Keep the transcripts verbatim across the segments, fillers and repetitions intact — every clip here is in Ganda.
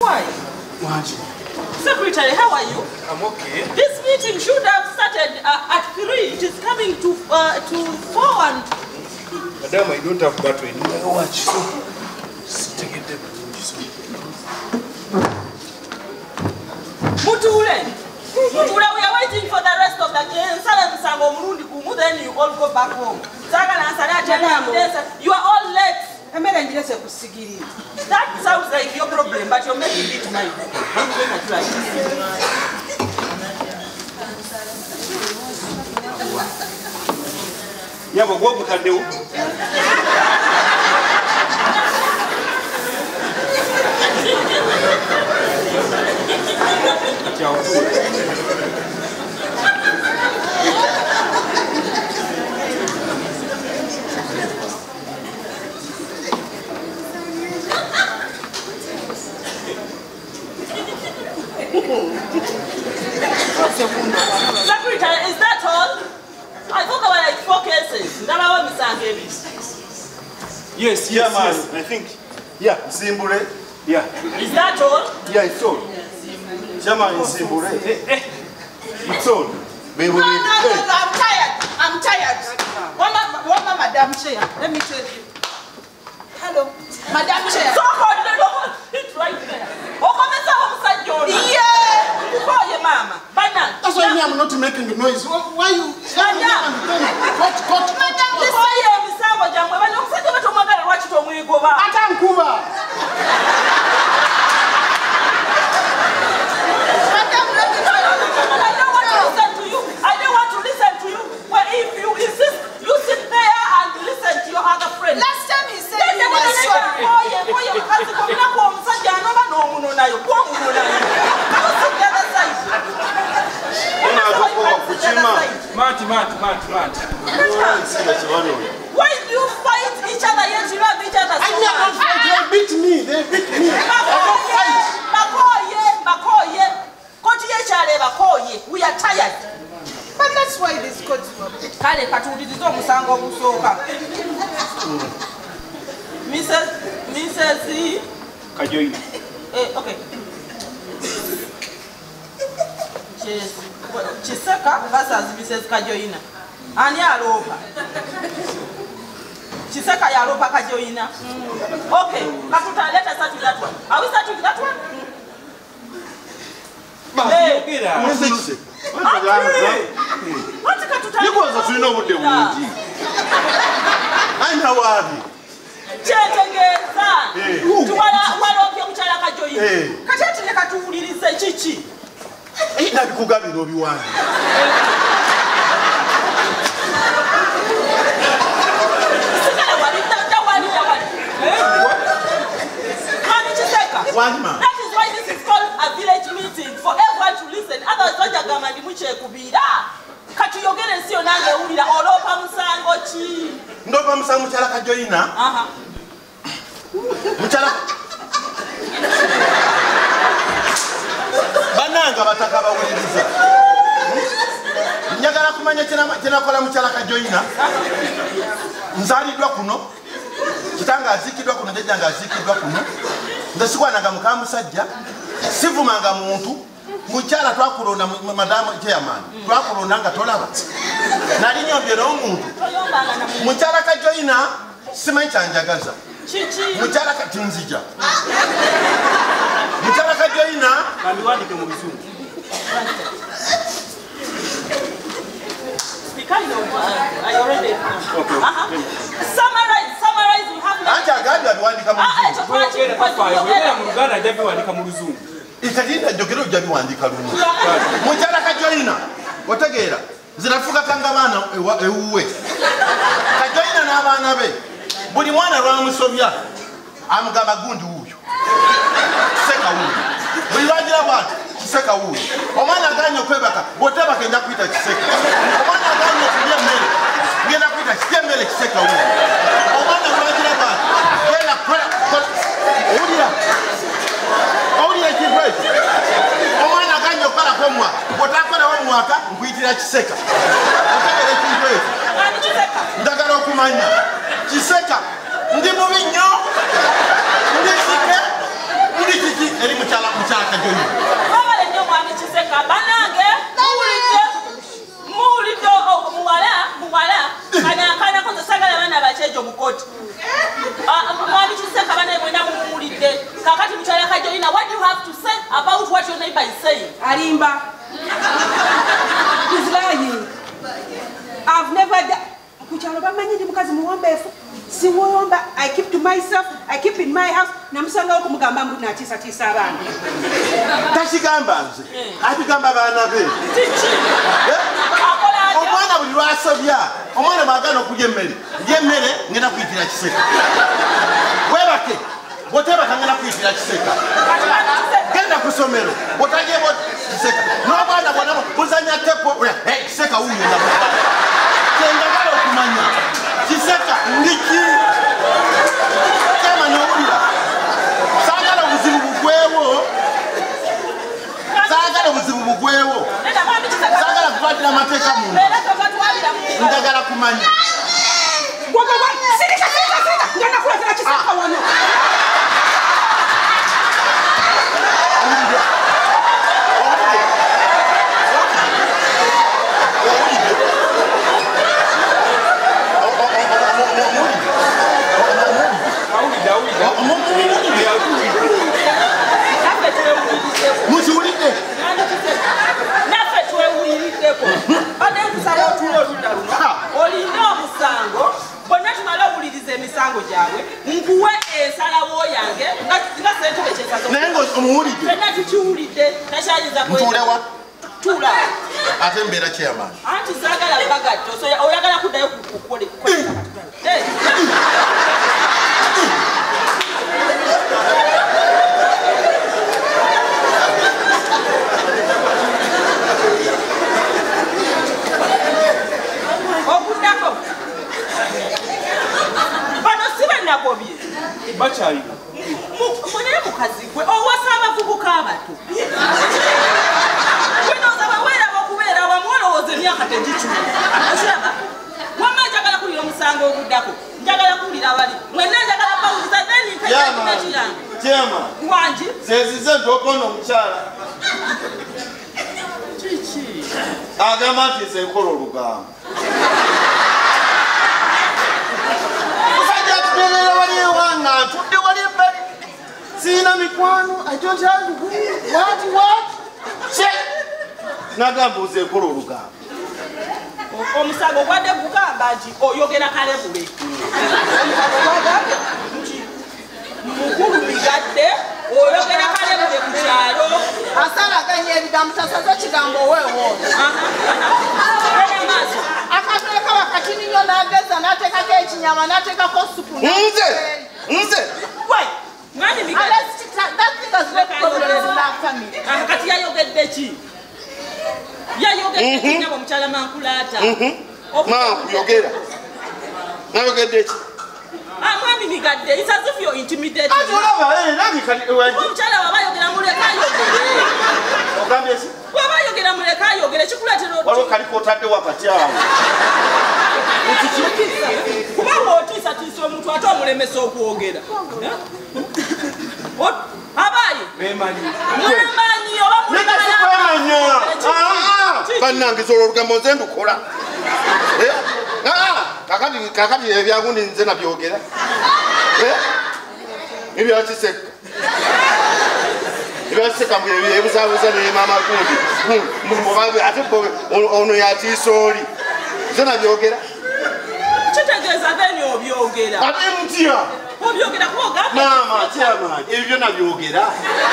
Why? What? Secretary, how are you? I'm okay. This meeting should have started uh, at three. It is coming to uh, to four and. Madam, I don't have battery. I watch. So take it. Mutule, Mutule, we are waiting for the rest of the game. Then you all go back home. You are all late. That sounds like your problem, but you're making it mine. Yeah, but what we can do? Secretary, is that all? I thought there were like four cases. Yes, yes, yeah, yes. I think. Yeah, Zimbure. Yeah. Is that all? Yeah, it's all. Chairman in Zimbure. Eh, eh. It's all. No, no, no, no, I'm tired. I'm tired. One, one, Madam Chair. Let me tell you. Hello, Madam Chair. So hold the door. It's right there. Oh, come and say, John. Yeah. Before your mama. Banana. That's why I'm not making the noise. Why you? Madam. Cut, cut, Madam, before you have a sour jam, when you say to mother, watch it when we go back. I can't cover. Madam, let me tell you. I don't want to listen to you. I don't want to listen to you. Well, if you insist, you sit there and listen to your other friends. Last time he said he was sorry. Mati, mati, mati, mati. Why do you fight each other yet you love each other so I never much? fight. They beat me. They beat me. I don't fight. Bakoye, Bakoye, Kotiye Chale, Bakoye. We are tired. But that's why this court was. Kale Katudi is almost Sango Musoka. Missus Missus Kajoina. Eh, okay. Chiseka versus Missus Kajoina. And Yaropa. Chiseka Yaropa Kajoina. Okay, Kakuta, let us start with that one. Are we starting with that one? Hey, get out. What's it? What's it Katuta? You guys are know what they want to do. I know what. Chetengeza. Tuwala wala opya kuchala Kajoina. Kachati ne katuulirize chichi. Ina bikugabira obiwange. That is why this is called a village meeting for everyone to listen. Otherwise, don't you come and muche kubira. Katuyogere sio nange ulira olopa musango chi. Ndopa musango chala Kajoina. Aha. Muchala. Bananga bataka bawuliriza. Njagala kumanya kina kola muchala Kajoina. Nzalidwa kuno. Kitanga azikidwa kuno jjanga azikidwa kuno. Ndasikwananga mukamusajja. Sivumanga muntu. Muchala twakulonda madamu chairman. Twakulonda nga tolaba. Nali nyombera omuntu. Muchala Kajoina simanyi kyanjagaza. Chichi. Muchala katinzija. Muchala Kajoina Kandiwandike mu bisungu. Kind of, uh, I already know. Okay. Uh-huh. Summarize, summarize, we have Anti agadi abiwandika mu Luzungu. Ikadinda njogero jabi wandika lumu. Muchala Kajoina otegeera zirafuka kanga bana ewuwe. Kajoina n'abaana be buli mwana lwamusobya amugamba gundi wuyo. Kiseka wuyo. Buli lwagira bwati kiseka wuyo. Omwana aganya okwebaka bwoteba kenda kuyita kiseka. Omwana aganya okulya emmere ngenda kuyita kitembere kiseka wuyo. Omwana lwagira bwati genda kola owulira. Owulira ekintu ekyo. Omwana aganya okukola kw'omwaka bw'otakola w'omwaka nkuyitira kiseka. Otegera ekintu ekyo. Ndagala okumanya kiseka ndi mubi nnyo ndi sike ndi kiki eri mukyala Kajoina, what do you have to say about what your neighbor is saying? Arimba. He's lying. I've never done. I keep to myself, I keep in my house. Namsanga okumugamba mbu natisa tisa abana. Tashigamba nze. Atigamba bana be. Omwana buli lwasobya, omwana magano okugya emmere. Ndya emmere ngenda kuyitira kiseka. Webake, bwotebaka ngenda kuyitira kiseka. Genda ku ssomero, bwotaje kiseka. N'obwana bwonna buzanya tepo, kiseka wuuyo nga kyendagala okumanya. Kiseka ndiki. Kyama n'owulira. Saagala obuzibu bugwewo. Saagala obuzibu bugwewo. Saagala kukwatira amateeka munda. Njagala kumanya. Sirika, sirika, sirika. Ngenda kuletera kiseka wano. Muziwulidde. Naffe twewuliddeko. Onekusaba otuula oludda luno. Olina omusango. Bonna tumala owuliriza emisango gyabwe. Nkuwe ensalawo yange nga ssentebe kyesazo. Naye ng'omuwulidde. Fenna tukiwulidde. Takyayinza kwenda. Ntuule wa? Tuula. Ate mbeera kyamaanyi. Anti saagala bagatto. So oyagala kuddayo kukolera katugala. Okudako. Bano sibe nagobye. Bakyalina. Munaye mukazi gwe owasa abavubuka abato. Wenooza baweeraba okubeera wamu olowooza emyaka tegikumi. Okiraba? Wamma njagala kuwulira omusango oguddako. Njagala kuwulira abali. Mwenna njagala bawuliza then ntegeekuna kiyange. Kyama. Wangi. Zezize ntokoona omukyala. Kiki? Agamba nti nsekola olugambo. Musajja atubeerera wali ewange atudde wali ebbali. Siina mikwano. I don't have what what? Che. Nagamba nsekola olugambo. Omusango gwadde gugamba nti oyogera kalebule. Omusango gwagambye nti mukulu bigadde oyogera kalebule ku kyalo. Asalaganya ebigambo tasaza kigambo weewo. Akateeka wakati ninyo n'ageza n'ateekako ekinyama n'ateekako supu. Nze! Nze! Wait! Mwani migadde. That thing has no problems in our family. Kati yayogedde ki? Yayogedde ki nyabo omukyala Mankulaata? Mankuyogera. Nayogedde ki? Mwami migadde, it's as if you're intimidated. Ati olaba, eh, nange kati ewangi. Omukyala waba ayogera muleka ayogere. Ogambye ki? Waba ayogera muleka ayogere kikuleetera oti. Waliwo kaliko otadde wakati awo. Kubanga otiisatiisa omuntu ate omulemesa okwogera. Abaayi? Beemanyi. Mwemanyi oba Kwemanya. Bannange olwo olugambo nze ndukola. Kakati ebyagundi nze nabyogera. Ebyakiseka. Ebyakiseka ebuzaabuza ne maama gundi. Ate ono yatiisa oli. Nze nabyogera. kitegeeza beni obyogera. Ate mutya. Obyogera kuba ogamba. Maama kyamaanyi ebyo nabyogera.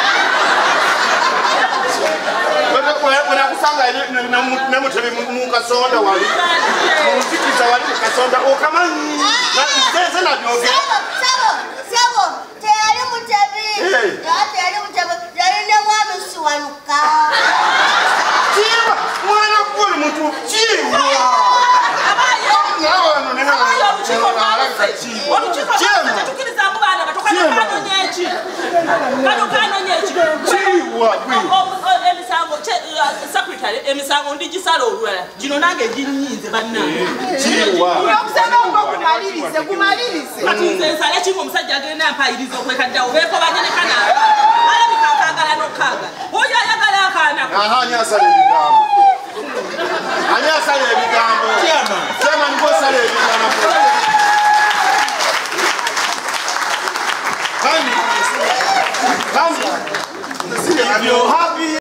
When I was saying, "Never tell me Mukasonda wali." Muziki wali Mukasonda. Oh, come on. There's another yoga. Sabo, sabo. Tayari mutabi. Ya tayari mutabi. Tayari ne mwana suwanuka. Chiwa, mwana kuli mtu chiwa. Abayo. Nawa no nena. Abayo uchiko mwana. Uchiko mwana. Tukiriza mbana batoka kano nyechi. Kano kano nyechi. Chiwa kwi. Emisango secretary emisango ndigisala olwala gino nange ginyinze bannange Chiwa. Okusema ngo kumalirize kumalirize. kati nze nsala kingo omusajja agenda mpayiriza okwekaddawo beeko banyene kana alabika akaagala n'okaaga oyo ayagala akaana Aha, ani asala ebigambo. Ani asala ebigambo. Sema nikosala ebigambo. Hani. Come. You're happy.